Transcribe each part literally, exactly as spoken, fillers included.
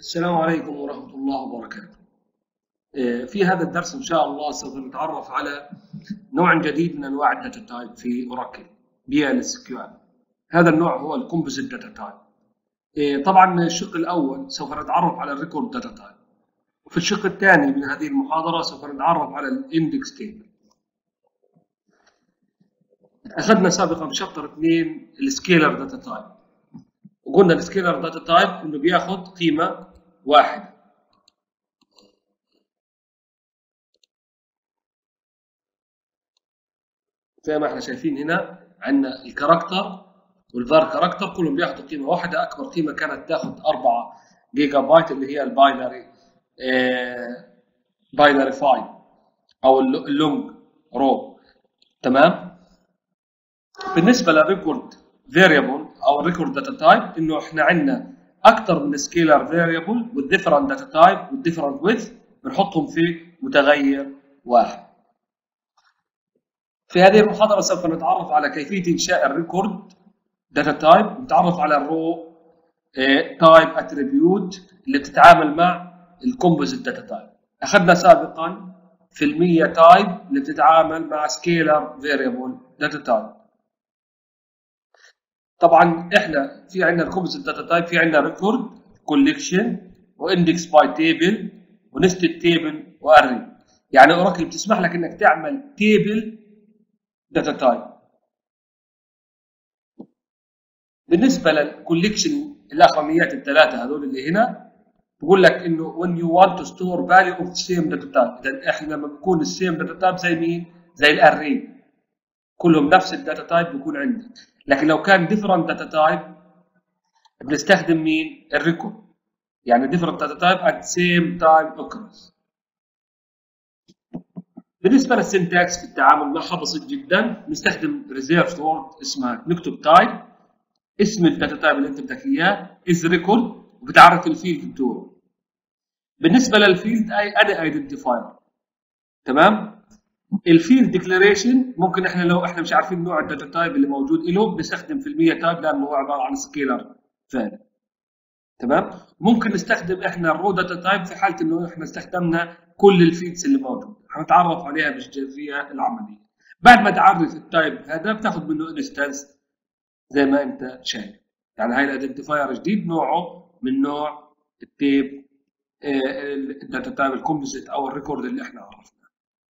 السلام عليكم ورحمة الله وبركاته. آه، في هذا الدرس إن شاء الله سوف نتعرف على نوع جديد من أنواع الداتا تايب في أوراكل بي إل إس كيو إل. هذا النوع هو الكومبوزيت داتا تايب. طبعا الشق الأول سوف نتعرف على الريكورد داتا تايب، وفي الشق الثاني من هذه المحاضرة سوف نتعرف على الاندكس تيبل. أخذنا سابقا في شابتر اثنين السكيلر داتا تايب، وقلنا السكيلر داتا تايب إنه بياخذ قيمة واحدة. زي ما احنا شايفين هنا عندنا الكاركتر والفار كاركتر كلهم بياخذوا قيمه واحده. اكبر قيمه كانت تاخذ أربعة جيجا بايت اللي هي الباينري آه باينري فايل او اللونج رو. تمام. بالنسبه للريكورد فاريبل او الريكورد داتا تايب، انه احنا عندنا اكثر من سكيلر فاريبل والديفرنت داتا تايب والديفرنت ويدث بنحطهم في متغير واحد. في هذه المحاضرة سوف نتعرف على كيفية إنشاء الريكورد داتا تايب، ونتعرف على الرو تايب اتريبيوت اللي بتتعامل مع الكومبوزيت داتا تايب. أخذنا سابقا في المية تايب اللي بتتعامل مع سكيلر فاريبل داتا تايب. طبعا احنا في عندنا الكومبوزيت داتا تايب، في عندنا ريكورد، كوليكشن، واندكس باي تيبل، ونستد تيبل، واري. يعني اوراكل بتسمح لك انك تعمل تيبل داتا تايب. بالنسبه للكوليكشن الاخرانيات الثلاثه هذول اللي هنا بقول لك انه when you want to store value of the same data type. اذا احنا لما بيكون السيم داتا تايب زي مين؟ زي الاري، كلهم نفس الداتا تايب بيكون عندك. لكن لو كان different داتا تايب بنستخدم مين؟ الريكورد. يعني different data type at same time occurs. بالنسبه للسنتاكس في التعامل معها بسيط جدا، نستخدم ريزيرف وورد اسمها نكتب تايب، اسم الداتا تايب اللي انت بدك اياه از ريكورد، وبتعرف الفيلد بتوعه. بالنسبه للفيلد اي ادي ايدنتيفاير. تمام. الفيلد ديكلاريشن ممكن احنا لو احنا مش عارفين نوع الداتا تايب اللي موجود له بنستخدم في المية تايب لانه هو عباره عن سكيلر فعلا. تمام. ممكن نستخدم احنا الرو داتا تايب في حاله انه احنا استخدمنا كل الفيلدز اللي موجود، هنتعرف عليها بالجزئيه العمليه. بعد ما تعرف التايب هذا بتاخذ منه انستنس زي ما انت شايف. يعني هاي الايدنتيفاير جديد نوعه من نوع التيب الداتا تايب الكومبوزيت او الريكورد اللي احنا عرفناه.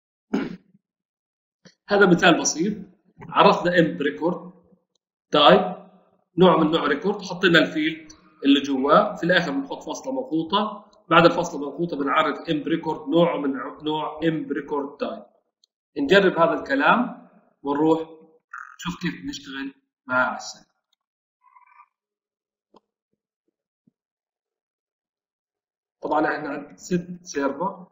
هذا مثال بسيط. عرفنا ام ريكورد تايب نوع من نوع ريكورد، حطينا الفيلد اللي جواه، في الاخر بنحط فاصله مضغوطه، بعد الفاصله المضغوطه بنعرف ام ريكورد نوعه من نوع ام ريكورد تايب. نجرب هذا الكلام ونروح نشوف كيف نشتغل مع على السنة. طبعا احنا عندنا ست سيرفر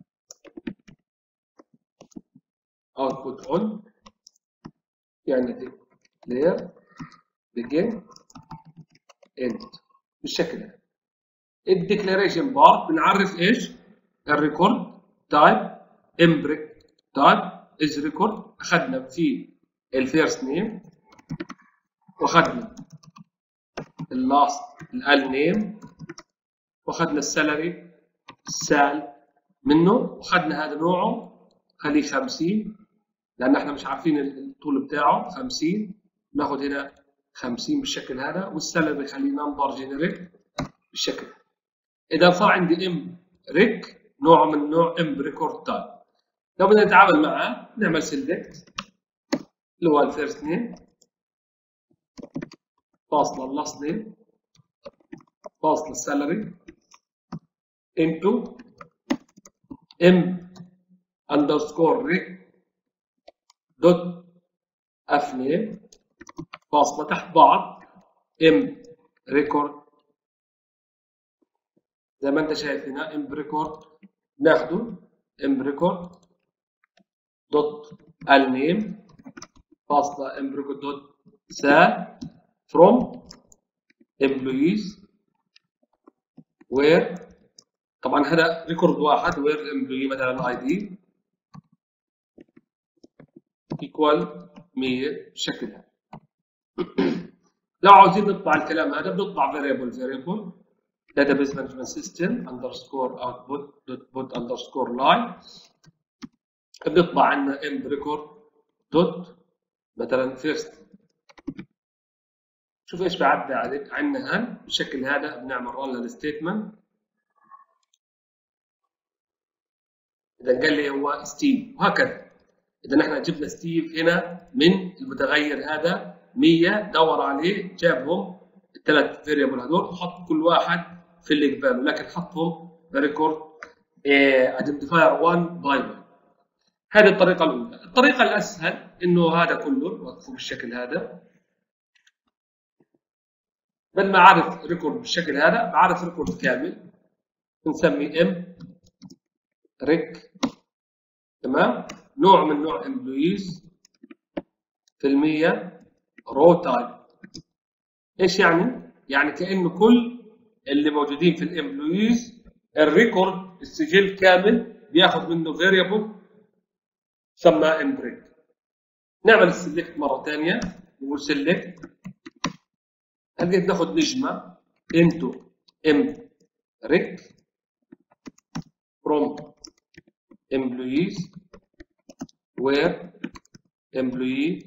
اوتبوت اون، يعني ديكلير بيجن اند بالشكل هذا. الديكلاريشن بار بنعرف ايش؟ الريكورد تايب ام بريك تايب از ريكورد. اخذنا في الفيرست نيم، واخذنا اللاست الال نيم، واخذنا السالري السال منه، واخذنا هذا نوعه خليه خمسين لان احنا مش عارفين الطول بتاعه خمسين، ناخذ هنا خمسين بالشكل هذا، والسالري خليه نمبر جينيريك بالشكل. اذا صار عندي ام ريك نوعه من نوع ام ريكورد تايب، لو بدنا نتعامل معه نعمل سيلكت اللي هو الفيرست نيم فاصله اللاست نيم فاصله السالري انتو ام اندرسكور ريك دوت اف نيم فاصله تحت بعض ام ريكورد. زي ما انت شايف هنا ام ريكورد ناخده ام ريكورد دوت ال نيم فاصله ام ريكورد دوت سال فروم امبلويز وير. طبعا هذا ريكورد واحد وير امبلوي مثلا اي دي ايكوال مية بالشكل هذا. لو عاوزين نطبع الكلام هذا بنطبع فاريبل فاريبل database management system underscore output dot put underscore line بيطبع عندنا m record دوت مثلا first. شوف ايش بعدى عليك عندنا هان بالشكل هذا. بنعمل رن للستيتمنت. اذا قال لي هو ستيف وهكذا. اذا احنا جبنا ستيف هنا من المتغير هذا مية، دور عليه جابهم الثلاث فيريبل هذول وحط كل واحد في اللي قباله، لكن حطهم ريكورد ايدنتيفاير واحد باي واحد. هذه الطريقه الاولى. الطريقه الاسهل انه هذا كله نوقفه بالشكل هذا. بدل ما اعرف ريكورد بالشكل هذا بعرف ريكورد كامل بنسميه ام ريك. تمام. نوع من نوع امبلويز في المية رو تايب. ايش يعني؟ يعني كانه كل اللي موجودين في الامبلويز الريكورد السجل كامل بياخذ منه فيريبل سمى ام بريك. نعمل السلكت مره ثانيه نقول سلكت. هنجي ناخذ نجمه انتو ام ريك فروم employees where employee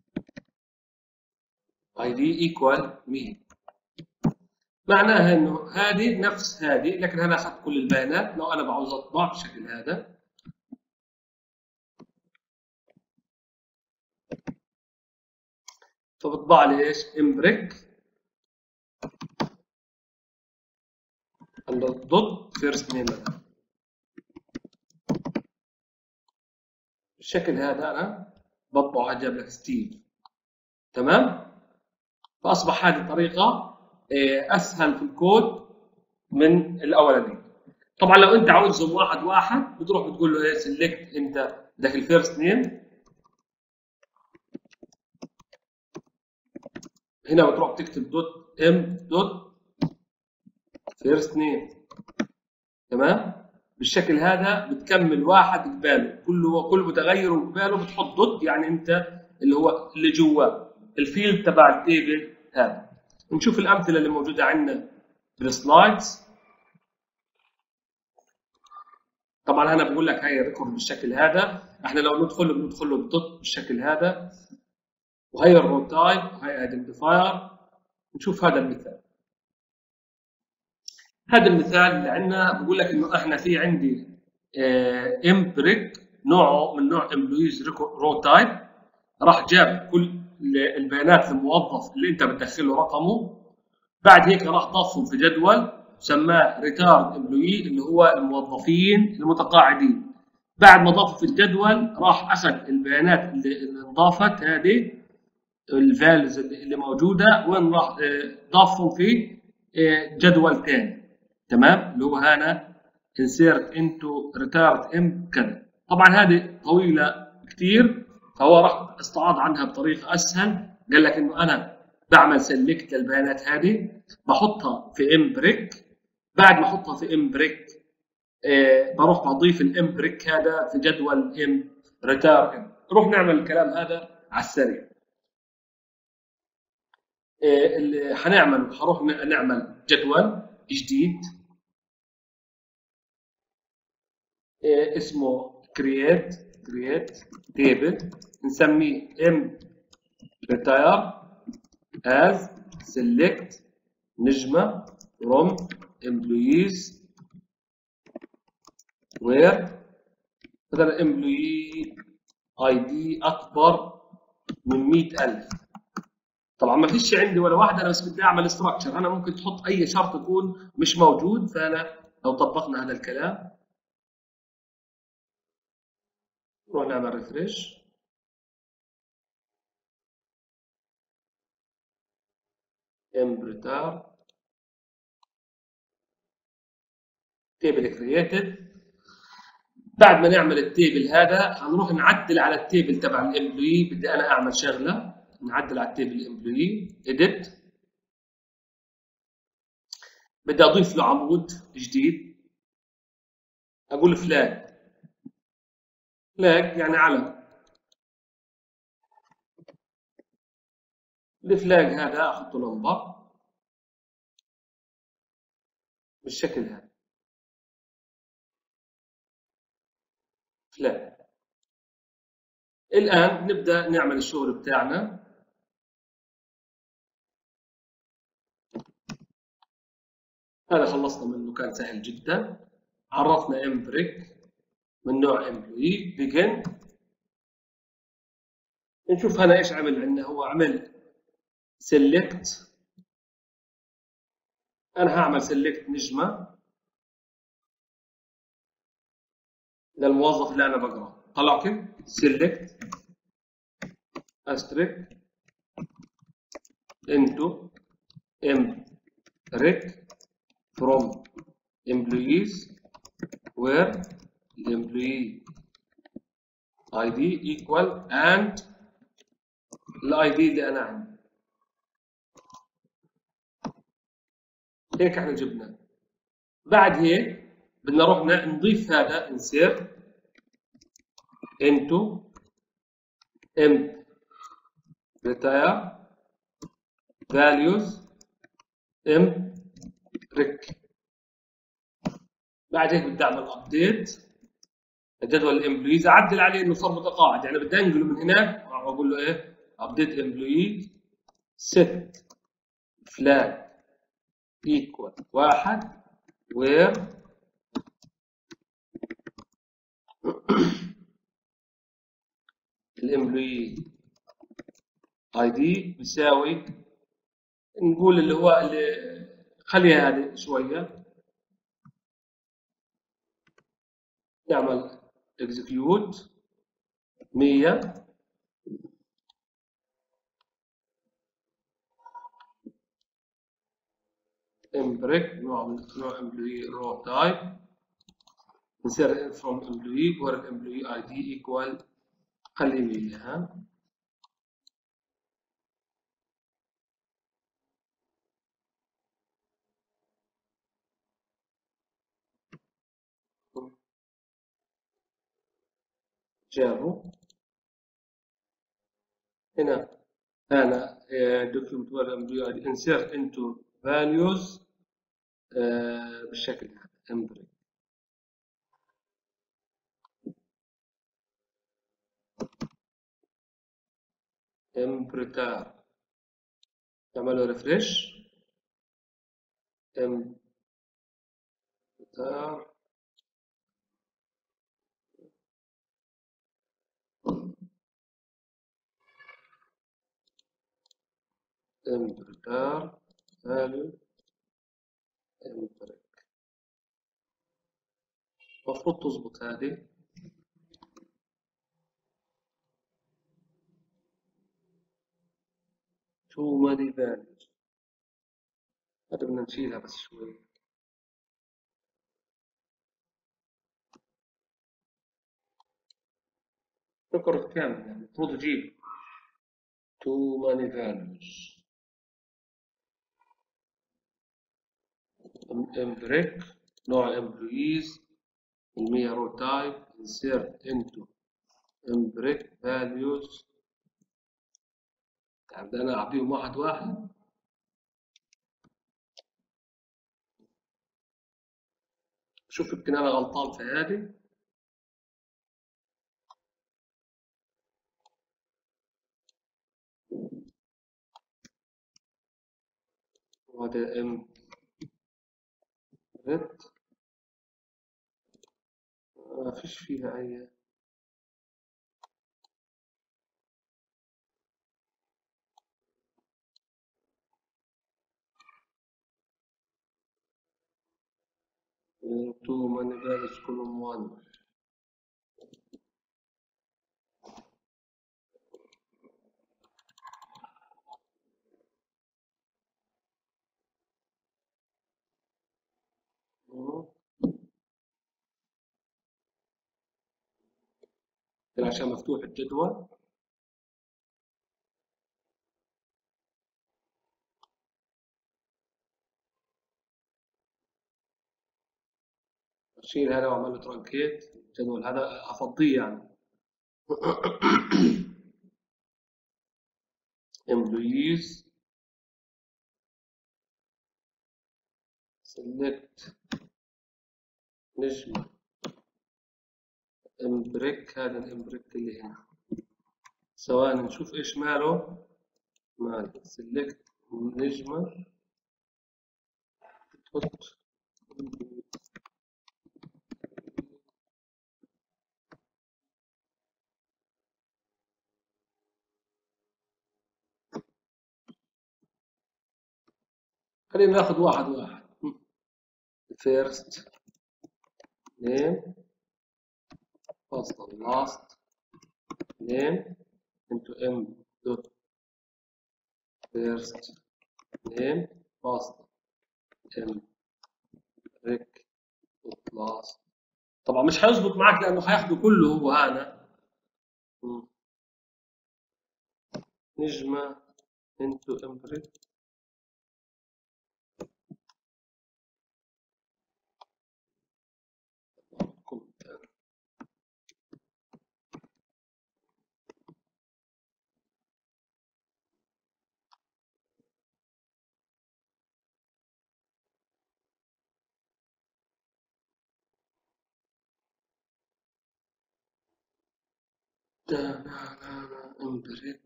اي دي equal me. معناها انه هذه نفس هذه، لكن انا اخذت كل البيانات. لو انا بعوز اطبع بالشكل هذا فبطبع لي ايش؟ امبريك ضد فيرست نيم. بالشكل هذا انا بطبع جاب لك ستيف. تمام. فاصبح هذه الطريقه اسهل في الكود من الاولانيه. طبعا لو انت عاوزهم واحد واحد بتروح بتقول له ايه سيلكت انت بدك الفيرست نيم. هنا بتروح تكتب دوت ام دوت فيرست نيم. تمام. بالشكل هذا بتكمل واحد قباله، كل كل متغير قباله بتحط دوت، يعني انت اللي هو اللي جواه الفيلد تبع التيبل هذا. نشوف الامثله اللي موجوده عندنا بالسلايدز. طبعا انا بقول لك هاي الريكورد بالشكل هذا. احنا لو ندخل له بندخل له الدوت بالشكل هذا، وهي الرو تايب وهي ايدنتيفاير. نشوف هذا المثال. هذا المثال اللي عندنا بقول لك انه احنا في عندي ام بريك نوعه من نوع امبلويز رو تايب. راح جاب كل البيانات الموظف اللي انت بتدخله رقمه، بعد هيك راح ضافهم في جدول سماه ريتارد امبلوي اللي هو الموظفين المتقاعدين. بعد ما ضافه في الجدول راح اخذ البيانات اللي انضافت هذه الفاليوز اللي موجوده وين راح ضافهم في جدول ثاني. تمام. اللي هو هنا insert into retard m كذا. طبعا هذه طويله كثير فهو راح استعاض عنها بطريقه اسهل. قال لك انه انا بعمل سيلكت للبيانات هذه بحطها في ام بريك. بعد ما احطها في ام بريك آه بروح بضيف الام بريك هذا في جدول ام ريتار ام. نروح نعمل الكلام هذا على السريع. آه اللي حنعمل حروح نعمل جدول جديد آه اسمه create create table نسميه m retire as select نجمة from employees where مثلا employee اي دي اكبر من مئة ألف. طبعا ما فيش عندي ولا واحدة، انا بس بدي اعمل structure. انا ممكن تحط اي شرط يكون مش موجود. فانا لو طبقنا هذا الكلام نروح نعمل ريفريش. امبريتار تيبل كرييتد. بعد ما نعمل التيبل هذا هنروح نعدل على التيبل تبع الامبلوي. بدي انا اعمل شغله نعدل على التيبل الامبلوي اديت. بدي اضيف له عمود جديد. اقول فلاج فلاج يعني علم. الفلاج هذا احط له لمبه بالشكل هذا فلان. الآن نبدأ نعمل الشغل بتاعنا. هذا خلصنا منه، كان سهل جدا. عرفنا امبريك من نوع امبلوي بيجن. نشوف هنا ايش عمل عندنا. هو عمل سيلكت. انا هعمل سيلكت نجمه للموظف اللي انا بقراه. طلع كده سيلكت استريك انتو امبريك from employees where the employee آي دي equal and الاي دي اللي انا عندي. هيك احنا جبنا. بعد هيك بدنا نروح نضيف هذا insert into emp retire values emp بعد هيك بدي اعمل ابديت جدول الامبلويز، اعدل عليه انه صار متقاعد، يعني بدي انقله من هناك واقول له ايه ابديت امبلوي set فلان ايكوال واحد وير الامبلوي اي دي بيساوي، نقول اللي هو اللي خليها هذه شويه، نعمل اكزكيوت مية امبريك نوع من نوع امبلوي رو تايب insert from employee where employee اي دي equal خلي مية. ها جابوا هنا أنا document where employee insert into values بالشكل هذا امبريك. امبريتار نعمله ريفريش. امبريتار امبريتار فاليو امبريك. المفروض تظبط هذه. شو مالي فاليوز هذا بدنا نشيلها بس شوي. ريكورد كامل يعني المفروض اجيب تو ماني فاليوز امبريك نوع امبلويز المية رو تايب insert into امبريك فاليوز. بدي انا اعطيهم واحد واحد. شوف يمكن انا غلطان في هذه. وهذا ام ريد ما فيش فيها اي. تو ماني فاليوز كلهم واحد. عشان مفتوح الجدول. اشيل هذا واعمل له ترانكيت الجدول هذا افضيه يعني. employees select نجمع امبريك، هذا الامبريك اللي هنا، سواء نشوف ايش ماله، مال سيلكت نجمة تحط خلينا ناخذ واحد واحد. first name first and last name into m dot first name first m rec dot last. طبعا مش هيظبط معاك لانه هياخده كله هو هذا. نجمة into m rec امبريك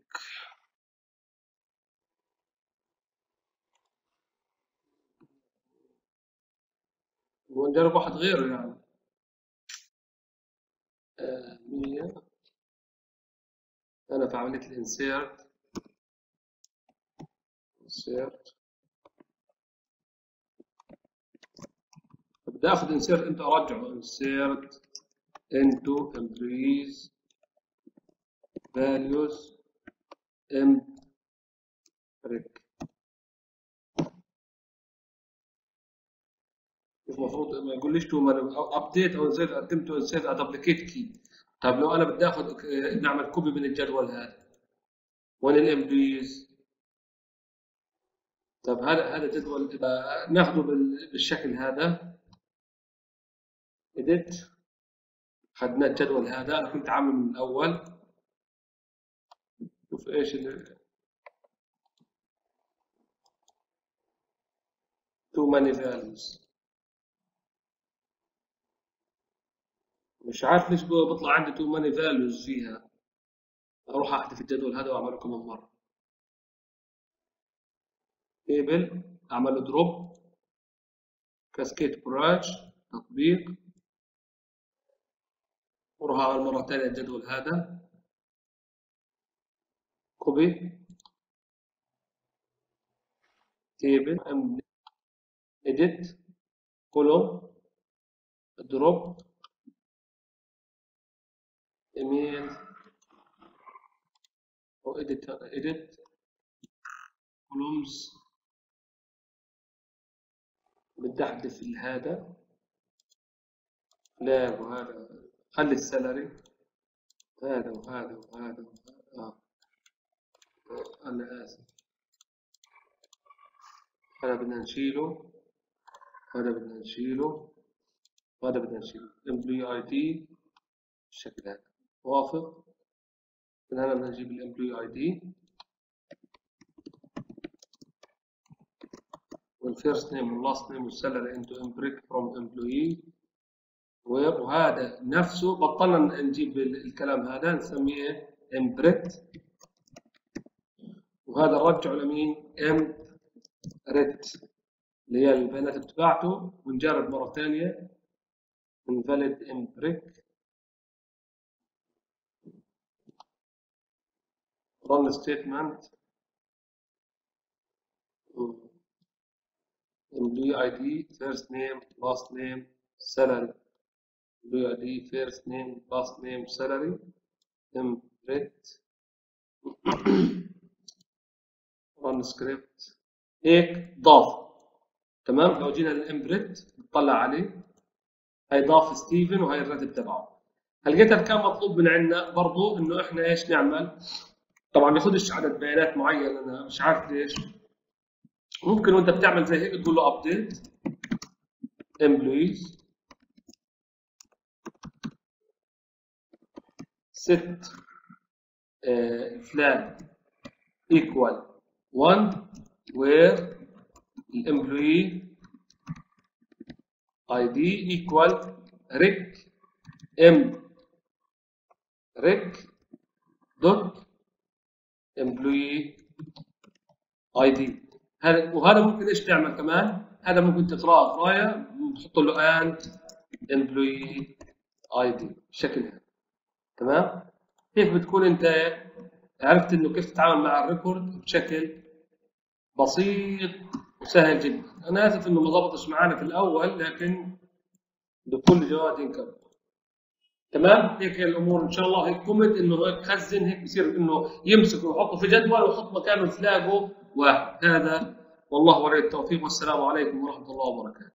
ونجرب واحد غيره يعني. آه مية أنا في عملية الانسيرت انسيرت بدي آخذ انسيرت أنت أرجعه انسيرت into employees values امبريك. المفروض ما يقوليش تو ابديت او انسيرت قدمت انسيرت ادبليكيت كي. طب لو انا بدي اخذ نعمل كوبي من الجدول هذا وين الامبلويز. طب هذا هذا جدول ناخذه بالشكل هذا اديت. اخذنا الجدول هذا انا كنت عامله من الاول. شوف ايش ال too many values. مش عارف ليش بيطلع عندي too many values فيها. اروح احذف الجدول هذا واعمله كمان مره. تيبل اعمل له دروب كاسكيد براش تطبيق واروح اعمل مره ثانيه الجدول هذا كوبي تيبل edit column drop email او edit edit columns. بدي احذف هذا لا وهذا خلي السالري هذا وهذا وهذا اه انا اسف. هذا بدنا نشيله هذا بدنا نشيله وهذا بدنا نشيله. employee اي دي بالشكل هذا وافق. من هنا بدنا نجيب الامبلوي اي دي والفيرست نيم واللاست نيم والسالري انتو امبريك فروم امبلوي وير. وهذا نفسه بطلنا نجيب الكلام هذا نسميه امبريت وهذا نرجعه لمين؟ امبريت اللي هي البيانات بتاعته. ونجرب مره ثانيه invalid امبريك run statement employee اي دي first name last name salary employee اي دي first name last name salary template run script هيك ضاف. تمام. لو جينا للامبريت نطلع عليه هي ضاف ستيفن وهي الراتب تبعه. هلقيتها كان مطلوب من عندنا برضو انه احنا ايش نعمل. طبعا بياخذش عدد بيانات معين انا مش عارف ليش. ممكن وانت بتعمل زي هيك تقول له ابديت employees set فلان equal one where الامبلوي اي دي equal ريج ام ريج دوت امبلوي اي دي. هذا وهذا ممكن ايش تعمل كمان؟ هذا ممكن تقراه قرايه تحط له اند امبلوي اي دي بالشكل هذا. تمام؟ هيك بتكون انت عرفت انه كيف تتعامل مع الريكورد بشكل بسيط وسهل جدا. انا اسف انه ما ضبطش معانا في الاول، لكن بكل جواد كبر. تمام؟ هيك الامور ان شاء الله. هيك كومنت انه هيك خزن، هيك بصير انه يمسك ويحطه في جدول ويحط مكانه تلاقوا واحد. هذا والله ولي التوفيق، والسلام عليكم ورحمه الله وبركاته.